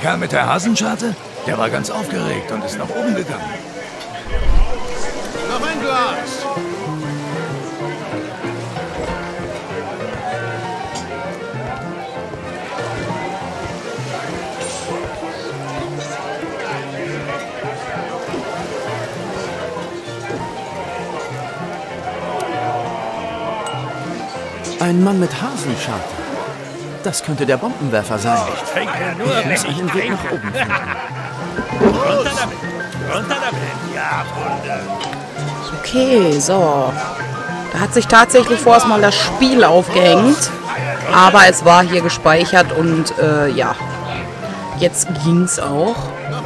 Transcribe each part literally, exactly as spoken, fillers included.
Kerl mit der Hasenscharte? Der war ganz aufgeregt und ist nach oben gegangen. Noch ein Glas. Ein Mann mit Hasenscharte. Das könnte der Bombenwerfer sein. Ich trinke nur, Ich wenn muss ich einen Weg trinke. nach oben finden. Runter damit! Runter damit! Ja, Hunde! Okay, so. Da hat sich tatsächlich vorerst mal das Spiel aufgehängt. Aber es war hier gespeichert und äh, ja. Jetzt ging's auch.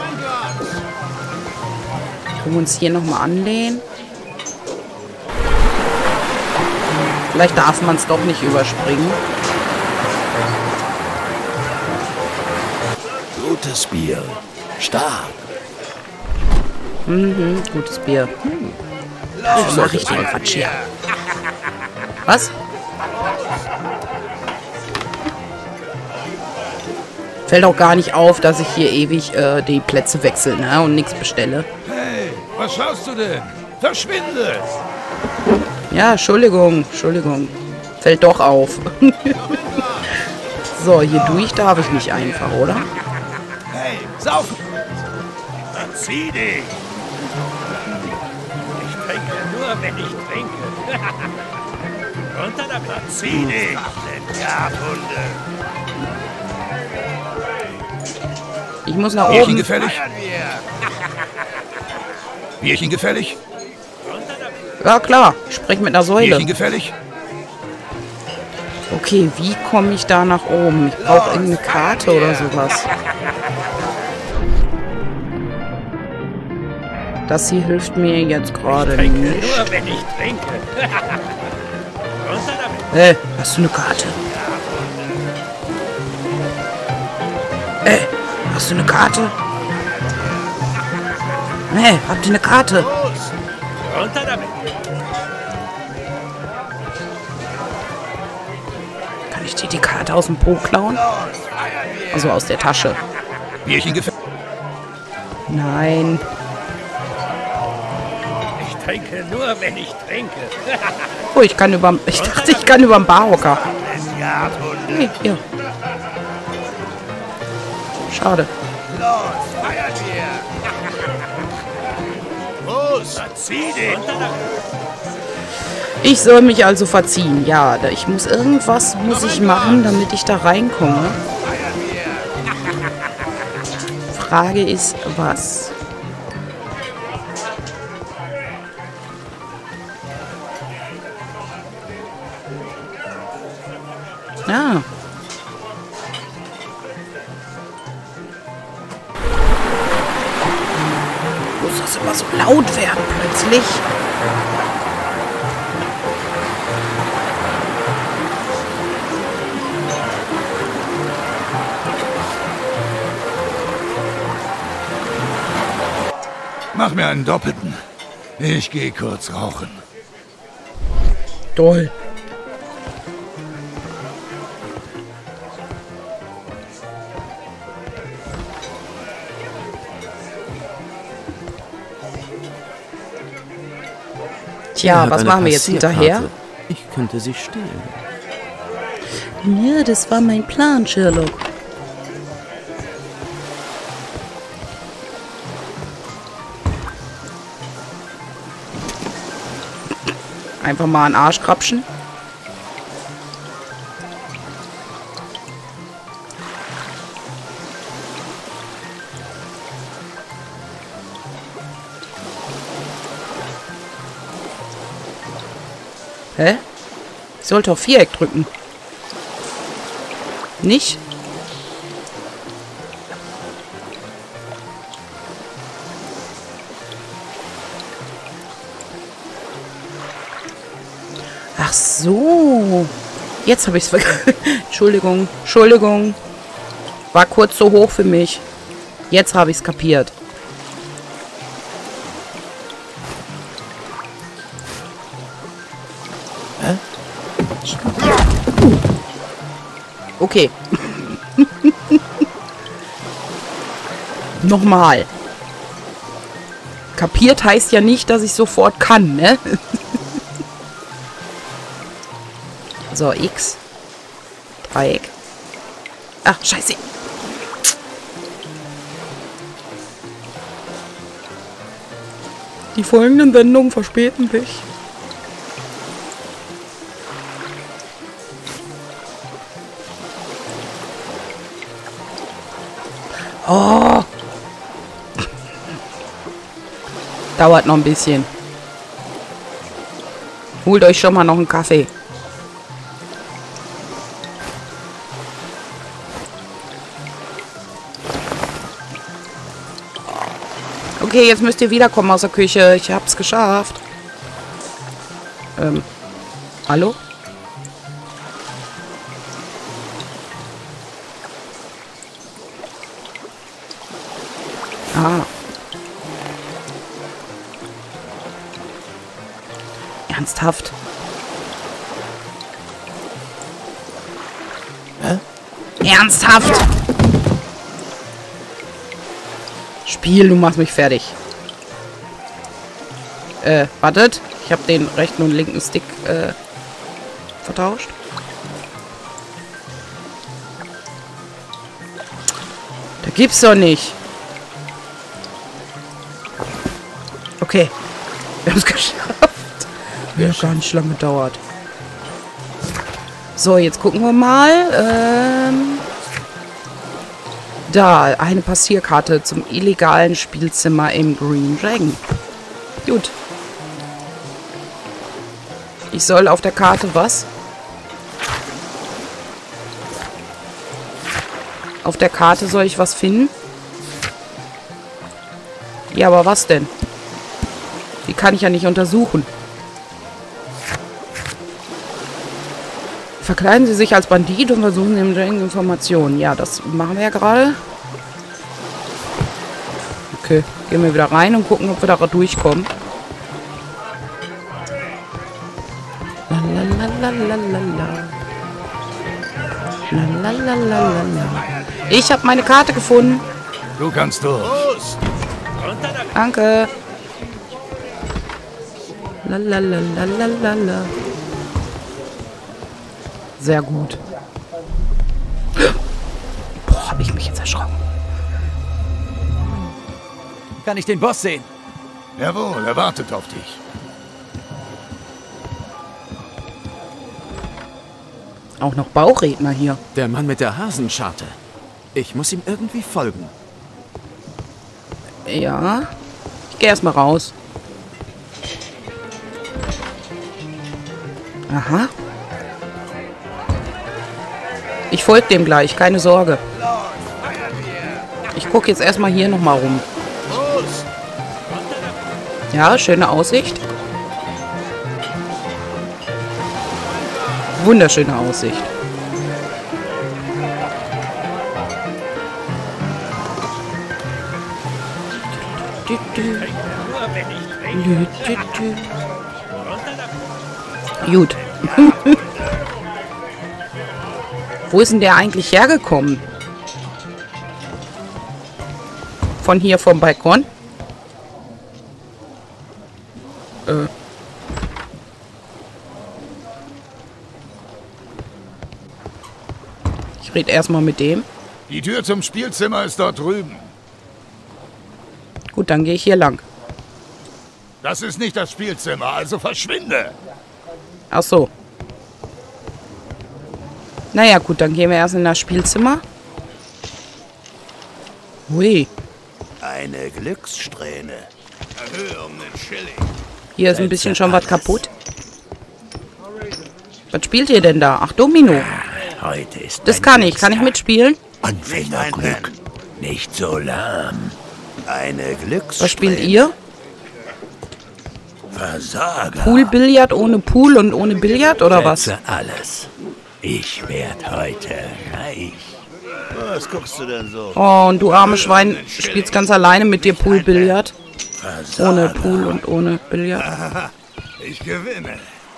Können wir uns hier nochmal anlehnen. Vielleicht darf man es doch nicht überspringen. Gutes Bier. Stark. Mhm, gutes Bier. Hm. Was mache ich denn Quatsch hier? Was? Fällt auch gar nicht auf, dass ich hier ewig äh, die Plätze wechsle, ne? Und nichts bestelle. Hey, was schaust du denn? Verschwinde! Ja, Entschuldigung, Entschuldigung. Fällt doch auf. So, hier durch darf ich nicht einfach, oder? Hey, saufen! Verzieh dich! Ich trinke nur, wenn ich trinke. Runter damit! Verzieh dich! Ja, Hunde! Ich muss nach Bierchen oben. gefällig? Feiern wir! Bierchen gefällig? Runter damit! Ja, klar. Ich spreche mit einer Säule. Bierchen gefällig? Okay, wie komme ich da nach oben? Ich brauche irgendeine Karte oder sowas. Das hier hilft mir jetzt gerade Trinke nicht. nur, wenn ich trinke. Runter damit! Hey, hast du eine Karte? Hey, hast du eine Karte? Hey, habt ihr eine Karte? Runter damit! Kann ich dir die Karte aus dem Po klauen? Also aus der Tasche. Bierchen gefällig? Nein. Ich trinke nur, wenn ich trinke. Oh, ich kann über... Ich dachte, ich kann über den Barhocker. Ja, Hunde! Nee, hier. Schade. Los, feiern wir! Los, verzieh dich! Runter damit! Ich soll mich also verziehen. Ja, da- ich muss irgendwas muss ich machen, damit ich da reinkomme. Frage ist, was? Ah. Muss das immer so laut werden plötzlich? Mach mir einen doppelten. Ich gehe kurz rauchen. Toll. Tja, Er hat was eine machen wir jetzt hinterher? Passierkarte. Ich könnte sie stehlen. Ja, das war mein Plan, Sherlock. Einfach mal einen Arsch krapschen. Hä? Ich sollte auf Viereck drücken. Nicht? Ach so. Jetzt habe ich es vergessen. Entschuldigung, Entschuldigung. War kurz so hoch für mich. Jetzt habe ich es kapiert. Hä? Okay. Nochmal. Kapiert heißt ja nicht, dass ich sofort kann, ne? So, X. Dreieck. Ach, scheiße. Die folgenden Wendungen verspäten sich. Oh. Dauert noch ein bisschen. Holt euch schon mal noch einen Kaffee. Okay, jetzt müsst ihr wiederkommen aus der Küche. Ich hab's geschafft. Ähm, hallo? Ah. Ernsthaft? Hä? Ernsthaft? Spiel, du machst mich fertig. Äh, wartet. Ich habe den rechten und linken Stick äh, vertauscht. Da gibt's doch nicht. Okay. Wir haben es geschafft. Ja, gar nicht lange gedauert. So, jetzt gucken wir mal. Ähm, da, eine Passierkarte zum illegalen Spielzimmer im Green Dragon. Gut. Ich soll auf der Karte was? Auf der Karte soll ich was finden? Ja, aber was denn? Die kann ich ja nicht untersuchen. Verkleiden Sie sich als Bandit und versuchen Sie im Dragon Informationen. Ja, das machen wir ja gerade. Okay, gehen wir wieder rein und gucken, ob wir da durchkommen. Ich habe meine Karte gefunden. Du kannst durch. Danke. Lalalala. Sehr gut. Boah, habe ich mich jetzt erschrocken. Kann ich den Boss sehen? Jawohl, er wartet auf dich. Auch noch Bauchredner hier. Der Mann mit der Hasenscharte. Ich muss ihm irgendwie folgen. Ja. Ich gehe erstmal raus. Aha. Ich folge dem gleich, keine Sorge. Ich gucke jetzt erstmal hier nochmal rum. Ja, schöne Aussicht. Wunderschöne Aussicht. Gut. Wo ist denn der eigentlich hergekommen? Von hier vom Balkon? Äh. Ich rede erstmal mit dem. Die Tür zum Spielzimmer ist dort drüben. Gut, dann gehe ich hier lang. Das ist nicht das Spielzimmer, also verschwinde. Ach so. Naja, gut, dann gehen wir erst in das Spielzimmer. Hui. Eine Glückssträhne. Erhöhe um einen Schilling. Hier ist ein bisschen schon was kaputt. Was spielt ihr denn da? Ach, Domino. Heute ist Das kann ich. Kann ich mitspielen? Anfängerglück. Nicht so lahm. Eine Glückssträhne. Was spielt ihr? Versager. Pool, Billard ohne Pool und ohne Billard oder was? Setze alles. Ich werde heute reich. Was guckst du denn so? Oh, und du arme Schwein spielst ganz alleine mit dir Pool, Billard. Ohne Pool und ohne Billard. Ich gewinne.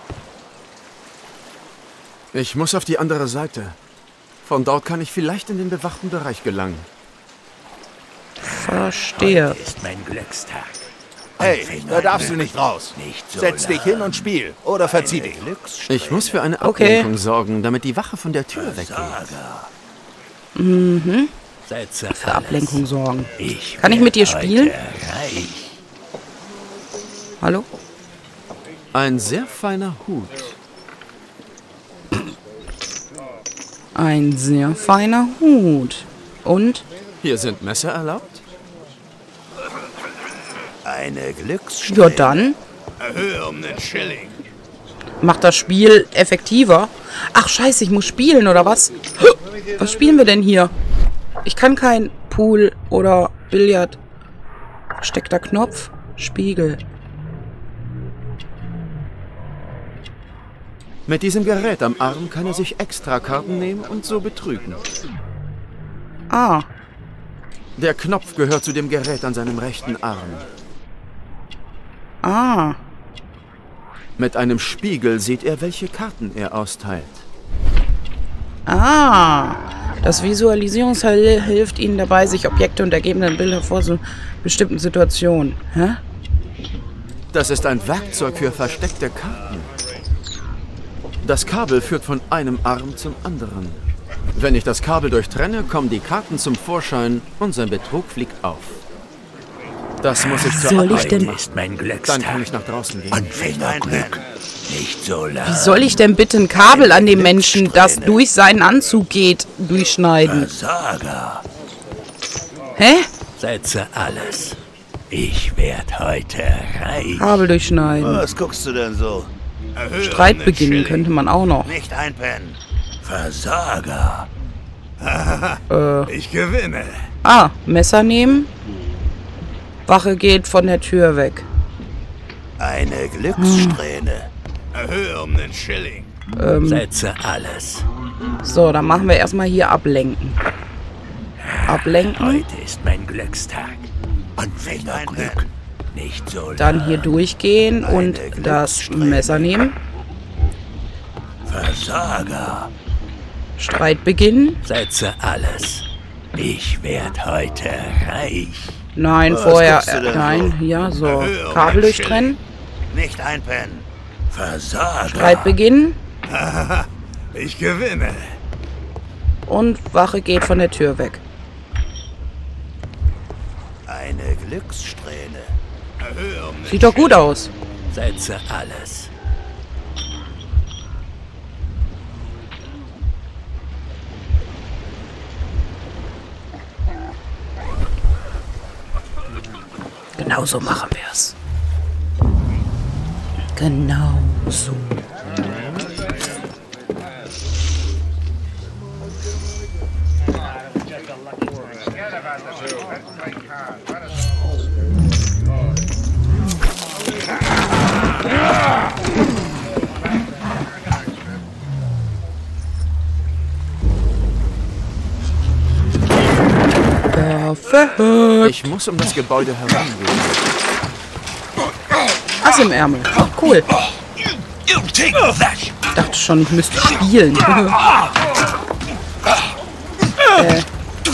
Ich muss auf die andere Seite. Von dort kann ich vielleicht in den bewachten Bereich gelangen. Verstehe. Heute ist mein Glückstag. Hey, da darfst du nicht raus. Nicht so Setz dich hin und spiel. Oder verzieh dich. Ich muss für eine Okay. Ablenkung sorgen, damit die Wache von der Tür weggeht. Mhm. Setze Für Ablenkung sorgen. Ich Kann ich mit dir werd heute spielen? reich. Hallo? Ein sehr feiner Hut. Ein sehr feiner Hut. Und? Hier sind Messer erlaubt? Eine Glückssträhne. Ja, dann Erhöhe um einen Schilling. macht das Spiel effektiver. Ach, scheiße, ich muss spielen, oder was? Was spielen wir denn hier? Ich kann kein Pool oder Billard. Versteckter Knopf. Spiegel. Mit diesem Gerät am Arm kann er sich Extrakarten nehmen und so betrügen. Ah, Der Knopf gehört zu dem Gerät an seinem rechten Arm. ah. Mit einem Spiegel sieht er, welche Karten er austeilt. Ah. Das Visualisierungsteil hilft Ihnen dabei, sich Objekte und ergebende Bilder vor so bestimmten Situationen. Hä? Das ist ein Werkzeug für versteckte Karten. Das Kabel führt von einem Arm zum anderen. Wenn ich das Kabel durchtrenne, kommen die Karten zum Vorschein und sein Betrug fliegt auf. Das muss ich zur Soll ich Arbeit denn- Heute machen. ist mein Dann Glückstag. kann ich nach draußen gehen. Anfängerglück. Nicht so Wie lang. soll ich denn bitte ein Kabel an dem Menschen, das durch seinen Anzug geht, durchschneiden? Versager. Hä? Setze alles. Ich werd heute reich. Kabel durchschneiden. Was guckst du denn so? Erhöhe Streit um einen beginnen Schilling. könnte man auch noch. Nicht einpennen. Versager. Ich gewinne. Ah, Messer nehmen. Wache geht von der Tür weg. Eine Glückssträhne. Erhöhe um einen Schilling. Setze alles. So, dann machen wir erstmal hier ablenken. Ablenken. Heute ist mein Glückstag. Anfängerglück. Nicht so lang. Dann hier durchgehen und das Messer nehmen. Versager. Streit beginnen. Setze alles. Ich werd heute reich. Nein, Was vorher. guckst du Äh, denn nein, ja, so. Kabel durchtrennen. Nicht einpennen. Versager. Streit beginnen. Ich gewinne. Und Wache geht von der Tür weg. Eine Glückssträhne. Erhöhe um einen Sieht doch gut aus. Setze alles. Genau so machen wir es. Genau so. Perfekt. Ich muss um das Gebäude herumgehen. Ass im Ärmel. Ach, cool. You take that. Ich dachte schon, ich müsste spielen. äh.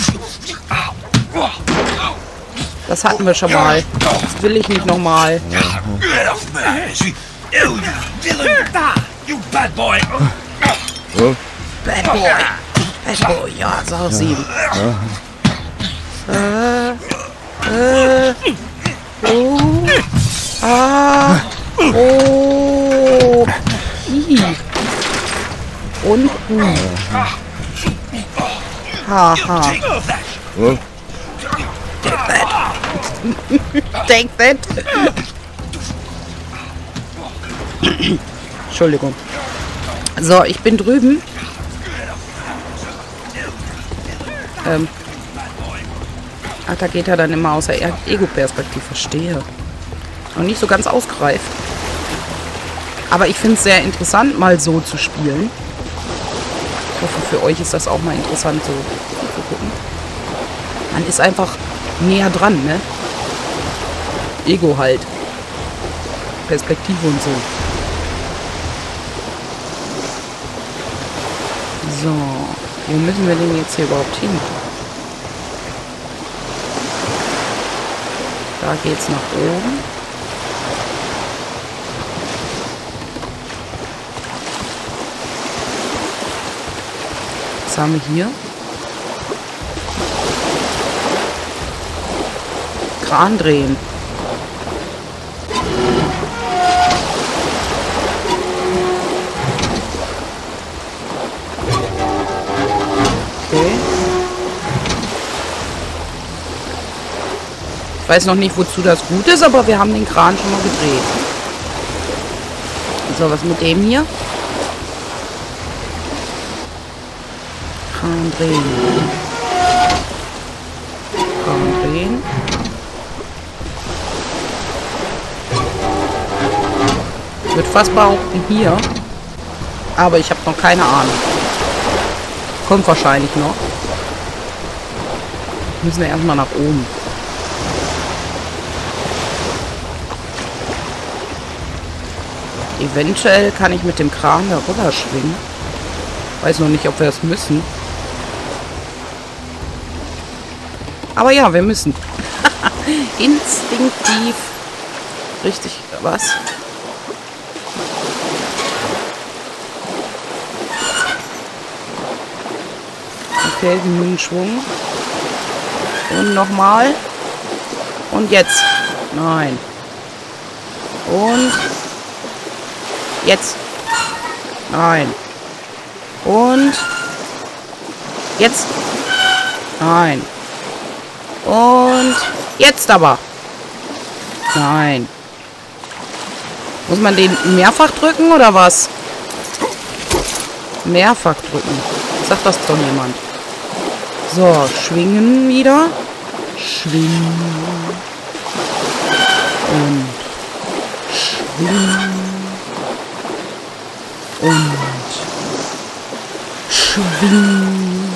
Das hatten wir schon mal. Das will ich nicht nochmal. Get off me. You, you villain. You bad boy. Bad Boy. Bad Boy, ja, sag es ihm. Äh. Äh. Oh. Ah. Oh. I. Und. Uh. Haha. Take that. Take that. Entschuldigung. So, ich bin drüben. Ähm. Ach, da geht er dann immer aus der Ego-Perspektive. Verstehe. Noch nicht so ganz ausgereift. Aber ich finde es sehr interessant, mal so zu spielen. Ich hoffe, für euch ist das auch mal interessant, so zu gucken. Man ist einfach näher dran, ne? Ego halt. Perspektive und so. So. Wo müssen wir denn jetzt hier überhaupt hin? Da geht's nach oben. Was haben wir hier? Kran drehen. Okay. Ich weiß noch nicht, wozu das gut ist, aber wir haben den Kran schon mal gedreht. So, was mit dem hier? Kran drehen. Kran drehen. Ich würde fast behaupten hier. Aber ich habe noch keine Ahnung. Kommt wahrscheinlich noch. Müssen wir erstmal nach oben. Eventuell kann ich mit dem Kran darüber schwingen. Weiß noch nicht, ob wir das müssen. Aber ja, wir müssen. Instinktiv. Richtig, was? Okay, genügend Schwung. Und nochmal. Und jetzt. Nein. Und jetzt. Nein. Und jetzt. Nein. Und jetzt aber. Nein. Muss man den mehrfach drücken oder was? Mehrfach drücken. Sagt das doch jemand. So, schwingen wieder. Schwingen. Und schwingen. Und schwingen.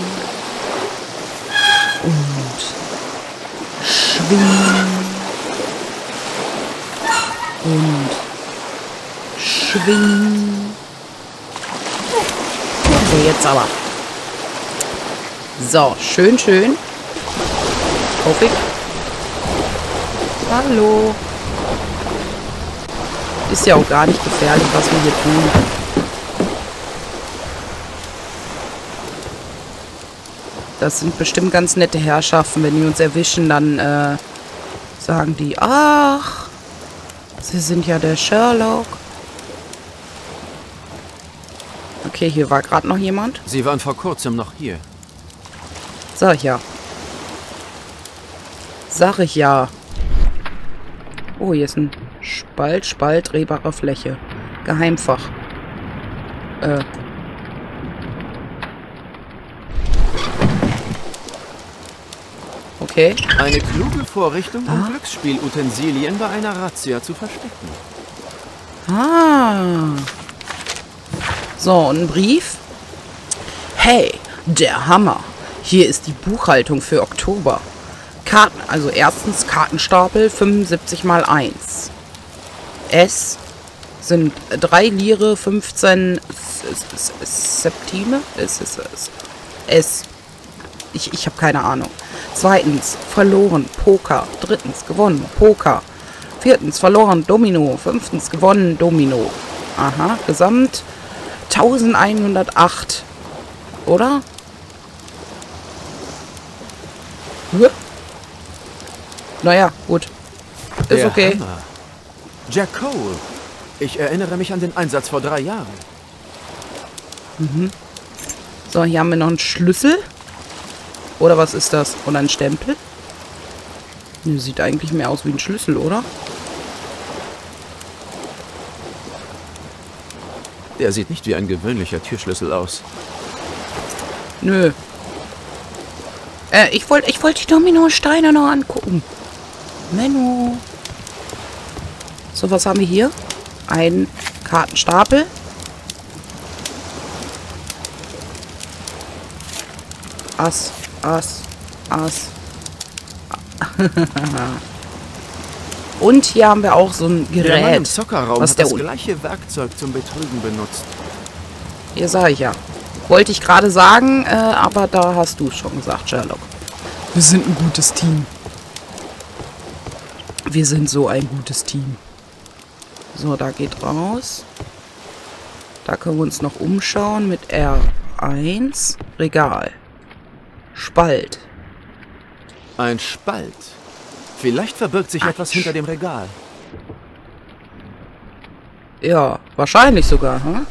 Und schwingen. Und schwingen. So, jetzt aber. So, schön, schön. Hoffe ich. Hallo. Ist ja auch gar nicht gefährlich, was wir hier tun. Das sind bestimmt ganz nette Herrschaften. Wenn die uns erwischen, dann äh, sagen die, ach, Sie sind ja der Sherlock. Okay, hier war gerade noch jemand. Sie waren vor kurzem noch hier. Sag ich ja. Sag ich ja. Oh, hier ist ein Spalt, Spalt, drehbare Fläche. Geheimfach. Äh. Okay. Eine kluge Vorrichtung, um Ah. Glücksspielutensilien bei einer Razzia zu verstecken. Ah. So, und ein Brief. Hey, der Hammer. Hier ist die Buchhaltung für Oktober. Karten, also erstens Kartenstapel fünfundsiebzig mal eins. S sind drei Lire, fünfzehn Septime. S, S, S. S. Ich, ich habe keine Ahnung. Zweitens, verloren, Poker. Drittens, gewonnen, Poker. Viertens, verloren, Domino. Fünftens, gewonnen, Domino. Aha, gesamt elfhundertacht. Oder? Huh? Naja, gut. Ist Der okay. Hammer. Jack Cole. Ich erinnere mich an den Einsatz vor drei Jahren. So, hier haben wir noch einen Schlüssel. Oder was ist das? Oder ein Stempel? Nee, sieht eigentlich mehr aus wie ein Schlüssel, oder? Der sieht nicht wie ein gewöhnlicher Türschlüssel aus. Nö. Äh, ich wollte ich wollt die Dominosteine noch angucken. Menno. So, was haben wir hier? Ein Kartenstapel. Ass, Ass, Ass. Und hier haben wir auch so ein Der Mann im Gerät. Zockerraum Was hat der das Un- gleiche Werkzeug zum Betrügen benutzt. Hier sage ich ja. Wollte ich gerade sagen, äh, aber da hast du es schon gesagt, Sherlock. Wir sind ein gutes Team. Wir sind so ein gutes Team. So, da geht raus. Da können wir uns noch umschauen mit R eins. Regal. Spalt. Ein Spalt. Vielleicht verbirgt sich etwas hinter dem Regal. Ja, wahrscheinlich sogar, hm?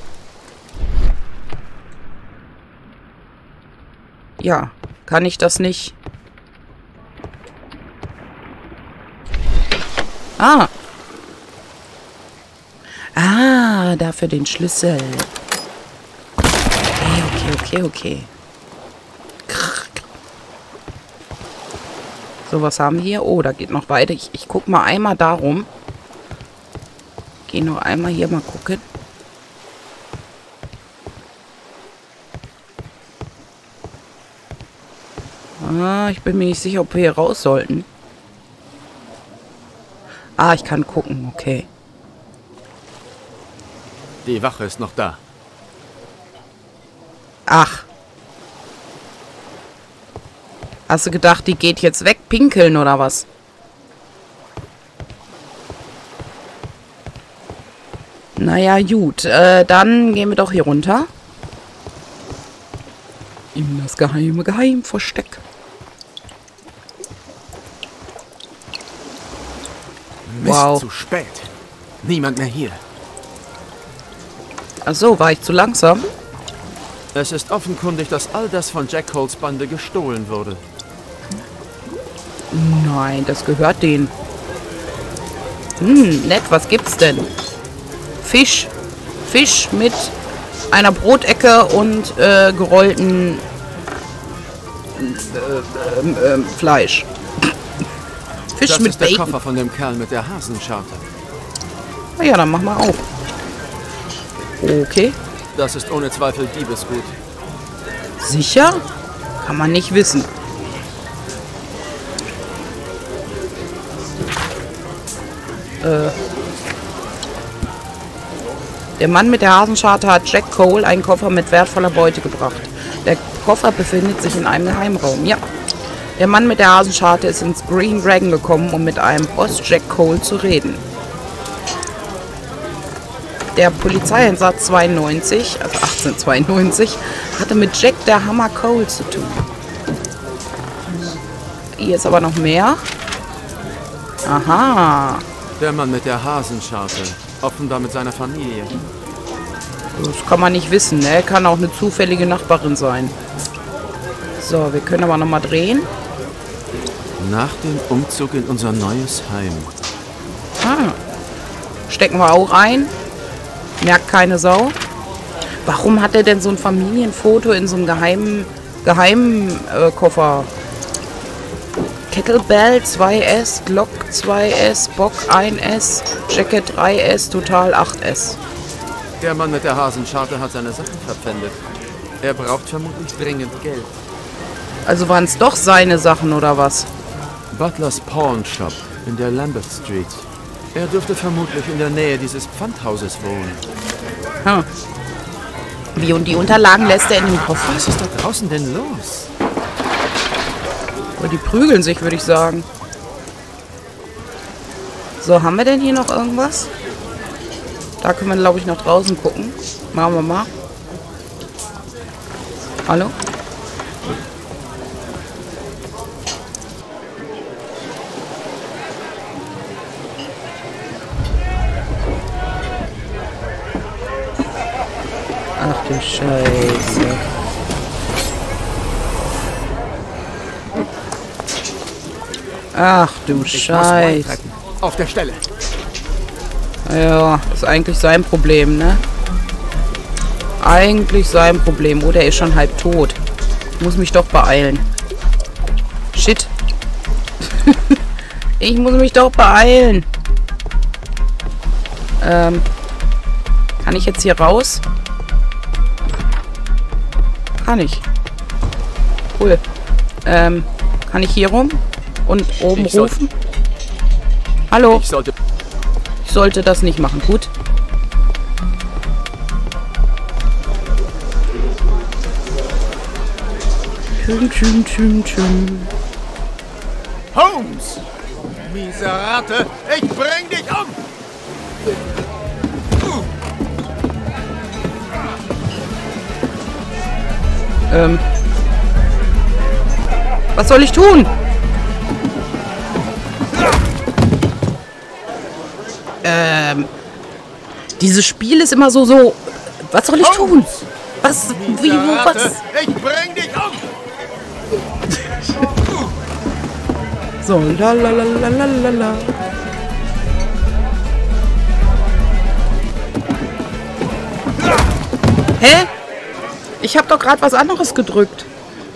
Ja, kann ich das nicht? Ah. Ah, dafür den Schlüssel. Okay, okay, okay, okay. So, was haben wir hier? Oh, da geht noch weiter. Ich, ich guck mal einmal darum. Geh noch einmal hier mal gucken. Ah, ich bin mir nicht sicher, ob wir hier raus sollten. Ah, ich kann gucken, okay. Die Wache ist noch da. Ach. Hast du gedacht, die geht jetzt weg pinkeln oder was? Naja, gut. Äh, dann gehen wir doch hier runter. In das geheime Geheimversteck. Mist, Wow. zu spät. Niemand mehr hier. Ach so, war ich zu langsam? Es ist offenkundig, dass all das von Jack Holes Bande gestohlen wurde. Nein, das gehört denen. Hm, nett, was gibt's denn? Fisch. Fisch mit einer Brotecke und äh, gerollten äh, äh, äh, Fleisch. Fisch Das mit ist der Bacon. Koffer von dem Kerl mit der Hasenscharte. Na ja, dann mach mal auf. Okay. Das ist ohne Zweifel Diebesgut. Sicher? Kann man nicht wissen. Äh. Der Mann mit der Hasenscharte hat Jack Cole einen Koffer mit wertvoller Beute gebracht. Der Koffer befindet sich in einem Geheimraum. Ja. Der Mann mit der Hasenscharte ist ins Green Dragon gekommen, um mit einem Boss Jack Cole zu reden. Der Polizeieinsatz zweiundneunzig, also achtzehnhundertzweiundneunzig, hatte mit Jack der Hammer Cole zu tun. Hier ist aber noch mehr. Aha. Der Mann mit der Hasenscharte. Offenbar mit seiner Familie. Das kann man nicht wissen, ne? Kann auch eine zufällige Nachbarin sein. So, wir können aber nochmal drehen. Nach dem Umzug in unser neues Heim. Ah. Stecken wir auch ein. Merkt keine Sau. Warum hat er denn so ein Familienfoto in so einem geheimen, geheimen äh, Koffer? Kettlebell zwei S, Glock zwei S, Bock ein S, Jacket drei S, Total acht S. Der Mann mit der Hasenscharte hat seine Sachen verpfändet. Er braucht vermutlich dringend Geld. Also waren es doch seine Sachen oder was? Butlers Pawn Shop in der Lambeth Street. Er dürfte vermutlich in der Nähe dieses Pfandhauses wohnen. Hm. Wie, und die Unterlagen lässt er in dem Koffer? Was ist da draußen denn los? Oh, die prügeln sich, würde ich sagen. So, haben wir denn hier noch irgendwas? Da können wir, glaube ich, nach draußen gucken. Machen wir mal. Hallo? Ach du Scheiße. Ach du Scheiße. Auf der Stelle. Ja, ist eigentlich sein Problem, ne? Eigentlich sein Problem. Oh, der ist schon halb tot. Ich muss mich doch beeilen. Shit. Ich muss mich doch beeilen. Ähm. Kann ich jetzt hier raus? Kann ich. Cool. Ähm, kann ich hier rum? Und oben Ich rufen? Hallo? Ich sollte... Ich sollte das nicht machen. Gut. Tschüm, tschüm, tschüm, tschüm. Holmes! Miese Ratte, ich bring dich um! Ähm. Was soll ich tun? Ähm. Dieses Spiel ist immer so, so. Was soll ich tun? Was? Wie, wo, was? Ich bring dich um! So, la la la la la la la. Hä? Ich habe doch gerade was anderes gedrückt.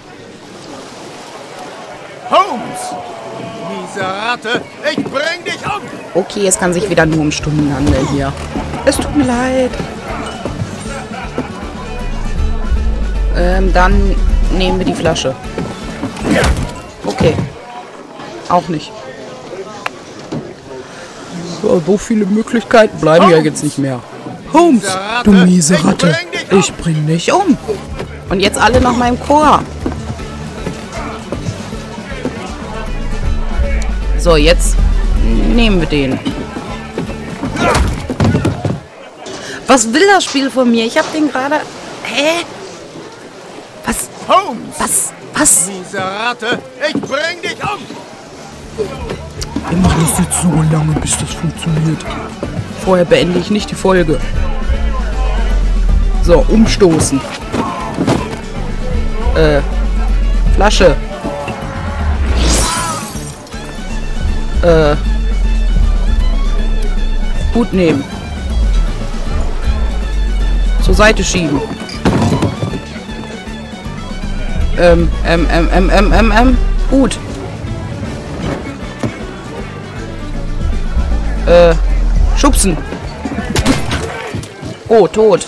Holmes! Miese Ratte, ich bring dich um! Okay, es kann sich wieder nur um Stunden handeln hier. Es tut mir leid. Ähm, dann nehmen wir die Flasche. Okay. Auch nicht. So, so viele Möglichkeiten bleiben ja jetzt nicht mehr. Holmes, du miese Ratte. Ich bring dich um. Und jetzt alle noch mal im Chor. So, jetzt nehmen wir den. Was will das Spiel von mir? Ich habe den gerade... Hä? Was? Holmes! Was? Was? Miese Ratte, ich bring dich um! Wir machen das jetzt so lange, bis das funktioniert. Vorher beende ich nicht die Folge. So, umstoßen. Äh, Flasche. Äh, Hut nehmen. Zur Seite schieben. Ähm, ähm, ähm, ähm, ähm, ähm, ähm, Hut. Äh, schubsen. Oh, tot.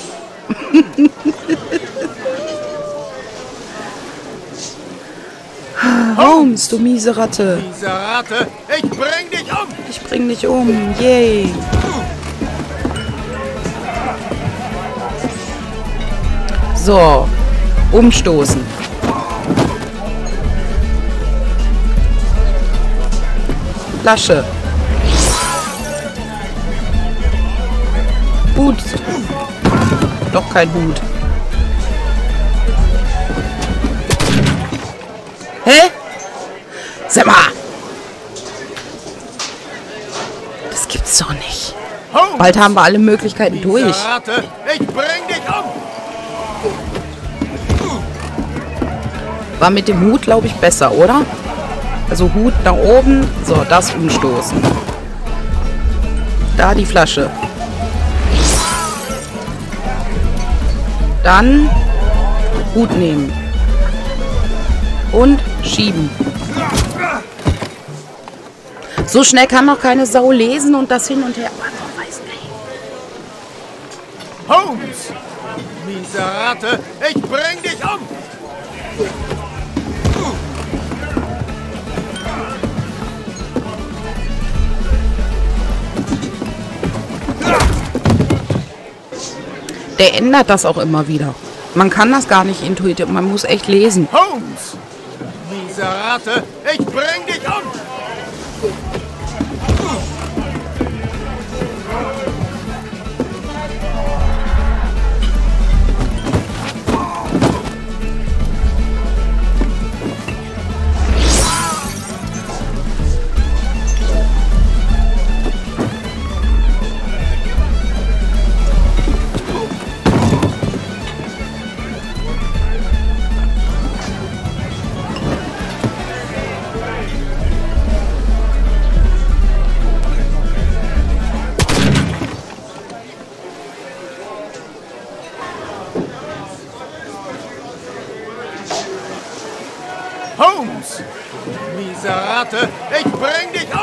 Holmes, du miese Ratte. Miese Ratte, ich bring dich um! Ich bring dich um. Yay. So. Umstoßen. Flasche. Hut. Doch kein Hut. Hä? Sag mal. Das gibt's doch nicht. Holmes, Bald haben wir alle Möglichkeiten miese durch. Ratte, ich bring dich um! War mit dem Hut, glaube ich, besser, oder? Also Hut nach oben. So, das umstoßen. Da die Flasche. Dann Hut nehmen. Und schieben. So schnell kann noch keine Sau lesen und das hin und her. Man weiß nicht. Holmes! Miese Ratte, ich bring dich um! Der ändert das auch immer wieder. Man kann das gar nicht intuitiv, man muss echt lesen. Holmes! Miese Ratte, ich bring dich um! Holmes! Miese Ratte, ich bring dich um!